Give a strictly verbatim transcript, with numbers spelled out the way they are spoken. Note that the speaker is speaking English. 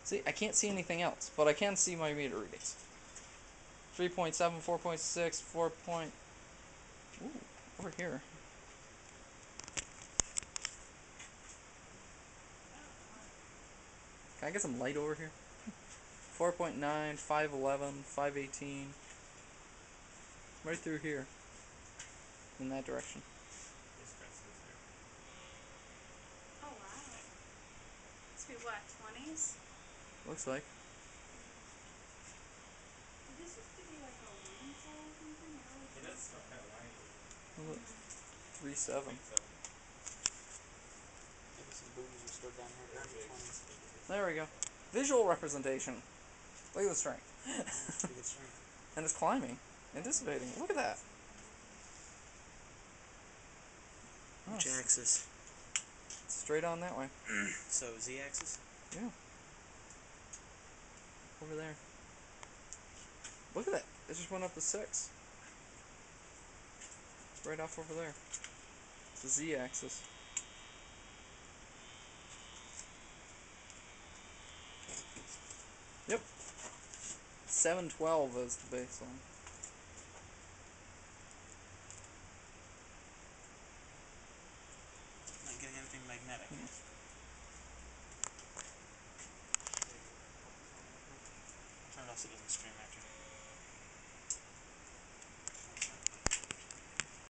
See, I can't see anything else, but I can see my meter readings. three point seven, four point six, four point... Ooh, over here. Can I get some light over here? four point nine, five eleven, five eighteen. Right through here. In that direction. Oh wow. Must be what, twenties? Looks like. Did this used to be like a wine cellar or something? It always It does was. smell kinda winey. Look. Mm-hmm. three seven. Maybe some booze was stored down here during the twenties. There we go. Visual representation. Look at the strength. That's pretty good strength. And it's climbing. Anticipating. Look at that. Which Oh, axis? straight on that way. So z-axis? Yeah. Over there. Look at that. It just went up to six. It's right off over there. It's the z-axis. Yep. seven twelve is the baseline. Not getting anything magnetic. Hmm. Turn it off so it doesn't stream after.